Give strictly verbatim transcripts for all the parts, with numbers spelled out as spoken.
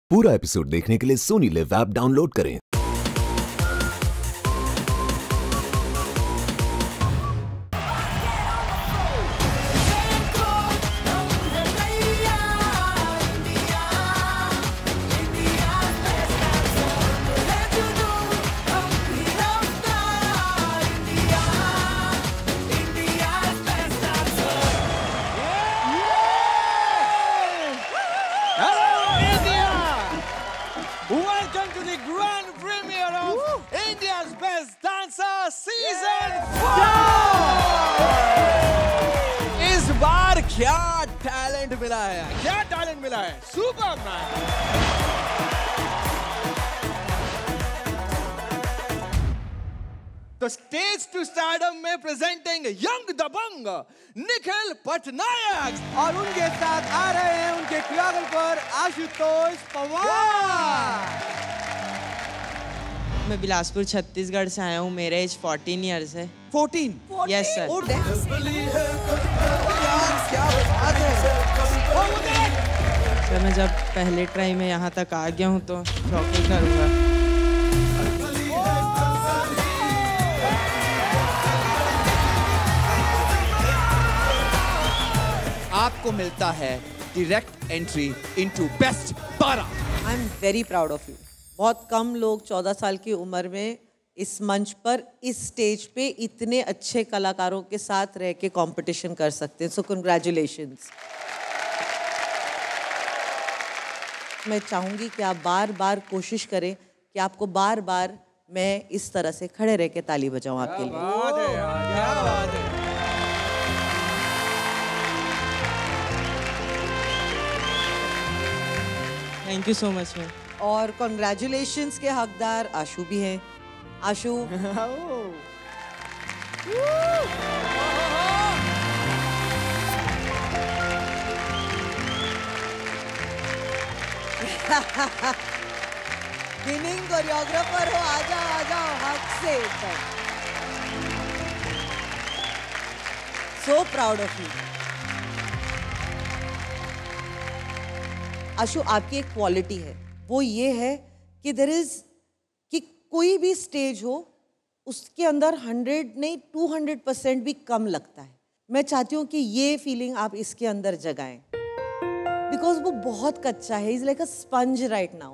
पूरा एपिसोड देखने के लिए सोनी लिव ऐप डाउनलोड करें। क्या टैलेंट मिला है, क्या टैलेंट मिला है, सुपर मैन। तो स्टेज टू स्टारडम में प्रेजेंटिंग यंग दबंग निखिल पटनायक और उनके साथ आ रहे हैं उनके कोरियोग्राफर आशुतोष पवार। मैं बिलासपुर छत्तीसगढ़ से आया हूँ। मेरा एज चौदह इयर्स है। चौदह? Yes sir. सर मैं जब पहले ट्राई में यहाँ तक आ गया हूँ तो शौक करूँगा। आपको मिलता है डायरेक्ट एंट्री इनटू बेस्ट बारह। I am very proud of you. बहुत कम लोग चौदह साल की उम्र में इस मंच पर, इस स्टेज पे इतने अच्छे कलाकारों के साथ रह के कंपटीशन कर सकते हैं। So congratulations. मैं चाहूँगी कि आप बार बार कोशिश करें कि आपको बार बार मैं इस तरह से खड़े रह के ताली बजाऊँ आपके लिए। बात है यार, क्या बात है। Thank you so much ma'am. और कॉन्ग्रेचुलेशंस के हकदार आशु भी हैं। आशु विनिंग कोरियोग्राफर हो, आ जाओ आ जाओ हक से। So proud of you Ashu. आपकी एक क्वालिटी है, वो ये है कि देयर इज कि कोई भी स्टेज हो उसके अंदर हंड्रेड नहीं टू हंड्रेड परसेंट भी कम लगता है। मैं चाहती हूँ कि ये फीलिंग आप इसके अंदर जगाएं, बिकॉज वो बहुत कच्चा है। Is like a sponge right now.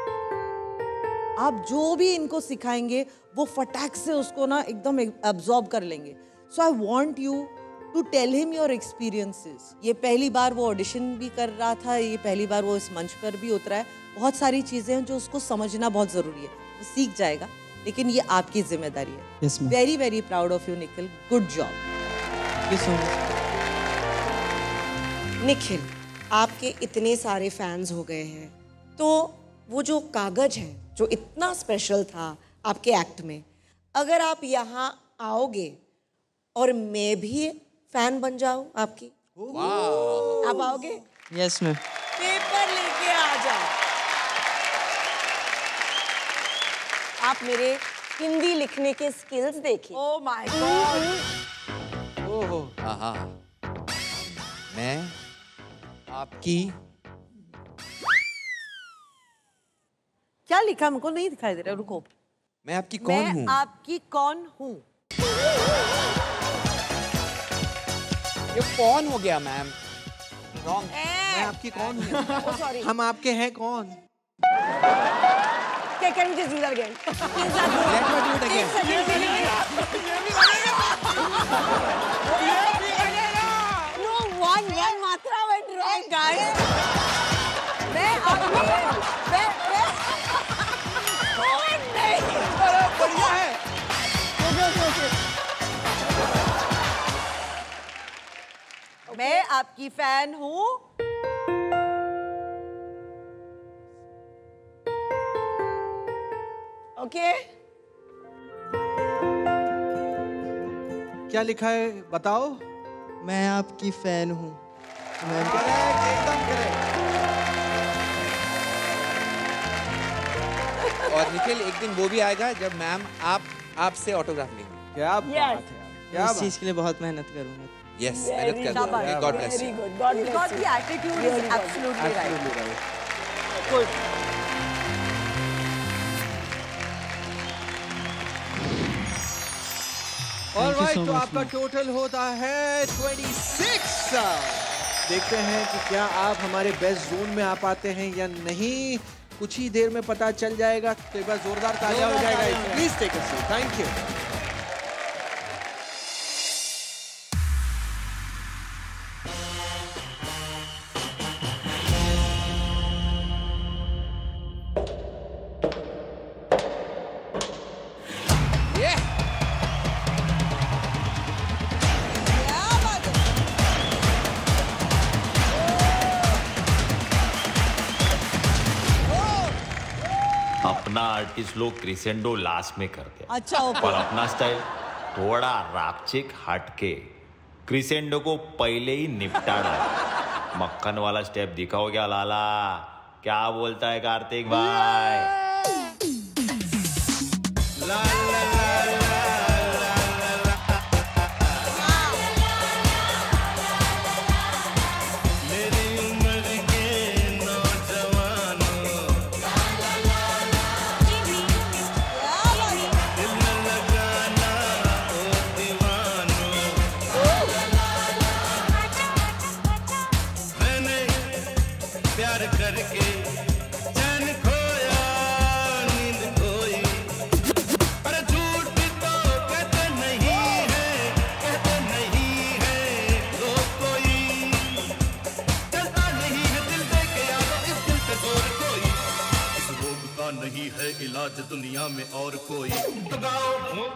आप जो भी इनको सिखाएंगे वो फटाक से उसको ना एकदम एब्जॉर्ब कर लेंगे। So I want you to tell him your experiences. ये पहली बार वो ऑडिशन भी कर रहा था, ये पहली बार वो इस मंच पर भी उतरा है। बहुत सारी चीज़ें हैं जो उसको समझना बहुत ज़रूरी है, वो सीख जाएगा, लेकिन ये आपकी जिम्मेदारी है। Very very proud of you Nikhil, good job. You so much. Nikhil, आपके इतने सारे फैंस हो गए हैं, तो वो जो कागज है जो इतना स्पेशल था आपके एक्ट में, अगर आप यहाँ आओगे और मैं भी फैन बन जाऊं आपकी, आप आओगे? Yes ma'am. पेपर लेके आ जाओ। आप मेरे हिंदी लिखने के स्किल्स देखिए। Oh my God. ओहो, आहा। मैं आपकी क्या लिखा हमको नहीं दिखाई दे रहा, रुको। मैं आपकी कौन हूँ? मैं आपकी कौन हूँ? ये कौन हो गया मैम? रॉन्ग। मैं आपकी कौन हूँ? Oh, sorry. हम आपके हैं कौन? Okay, can we just do that again? Let me do it again. एक second के लिए। No, one, one मात्रा went wrong, guys. मैं आपकी, मैं, मैं, कौन नहीं? बढ़िया है। Okay, okay, okay. मैं आपकी फैन हूँ। ओके। क्या लिखा है बताओ? मैं आपकी फैन हूँ। एकदम करेक्ट। और निखिल, एक दिन वो भी आएगा जब मैम आप आपसे ऑटोग्राफ लेंगे। क्या बात है, क्या इस चीज के लिए बहुत मेहनत करूँगा। यस, मेहनत कर दो। God bless you. Very good, God bless you. Because the attitude is absolutely right. Absolutely right. Good. Alright, तो आपका टोटल होता है छब्बीस। देखते हैं कि क्या आप हमारे बेस्ट जोन में आ पाते हैं या नहीं। कुछ ही देर में पता चल जाएगा। तो एक बार जोरदार तालियां हो जाएगा। Please take a seat. Thank you. अपना आर्टिस्ट लोग क्रिसेंडो लास्ट में करते हैं। अच्छा, ओके। पर अपना स्टाइल थोड़ा रापचिक हटके क्रिसेंडो को पहले ही निपटाना है। मक्खन वाला स्टेप दिखाओ क्या लाला? क्या बोलता है कार्तिक भाई? ला, ला, ला, ला। नहीं है इलाज दुनिया में और कोई। तो गाओ।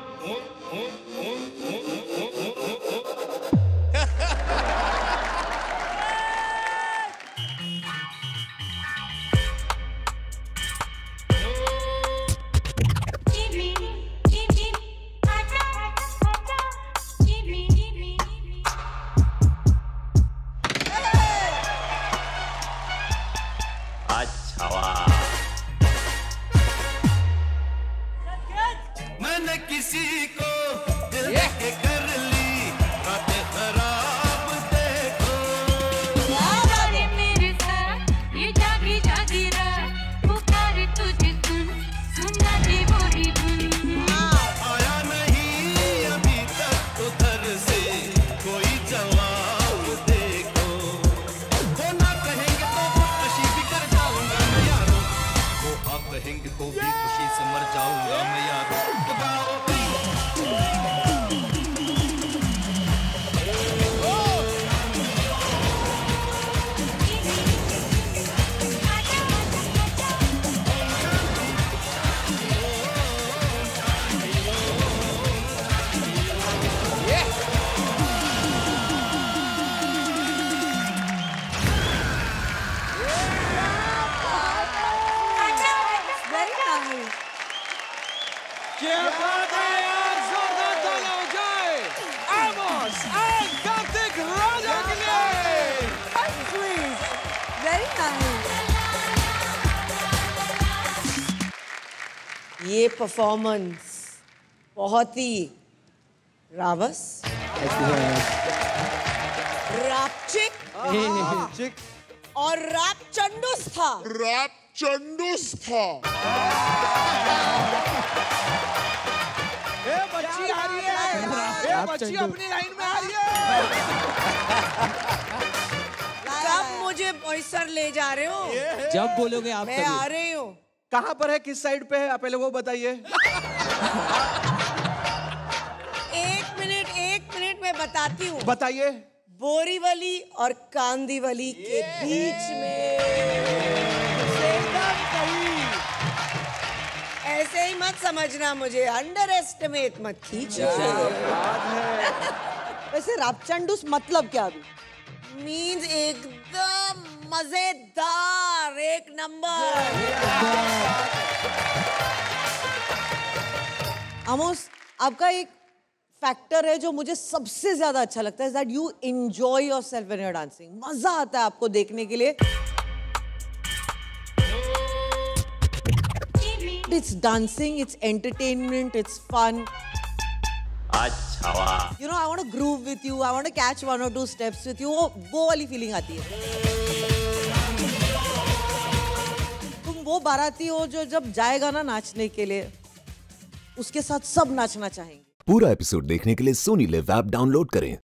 किसी को दिल के कर ली बातें खराब देखो। मेरे साथ ये जागी जागी रात पुकारे तुझे सुन सुनना दे वही धुन। आया नहीं अभी तक उधर से कोई जवाब देखो। वो ना कहेंगे तो खुदकशी भी कर जाऊंगा मैं यारो। वो हाँ कहेंगे तो भी खुशी से मर जाऊंगा मैं यारो। ये परफॉर्मेंस बहुत ही रावस, रापचिक और रैप चंडूस था। रैप चंडूस था। ए बच्ची आ रही है। ए बच्ची अपनी लाइन में आ रही है। कब मुझे बॉयसर ले जा रहे हो? जब बोलोगे आप मैं आ रही हूँ। कहाँ पर है, किस साइड पे है, आप पहले वो बताइए। एक मिनट एक मिनट में बताती हूँ। बताइए। बोरीवली और कांदीवली के बीच में। ऐसे ही मत समझना मुझे, अंडर एस्टिमेट मत कीजिए। वैसे रापचंडूस मतलब क्या अभी? मीन्स एकदम मजेदार, एक नंबर। आमोस, आपका एक फैक्टर है जो मुझे सबसे ज्यादा अच्छा लगता है, that you enjoy yourself when you are dancing. मजा आता है आपको देखने के लिए। It's dancing, it's entertainment, it's fun. अच्छा वाह। You know, I want to groove with you. I want to catch one or two steps with you. वो वो वाली फीलिंग आती है। तुम वो बाराती हो जो जब जाएगा ना नाचने के लिए, उसके साथ सब नाचना चाहेंगे। पूरा एपिसोड देखने के लिए सोनी लिव ऐप डाउनलोड करें।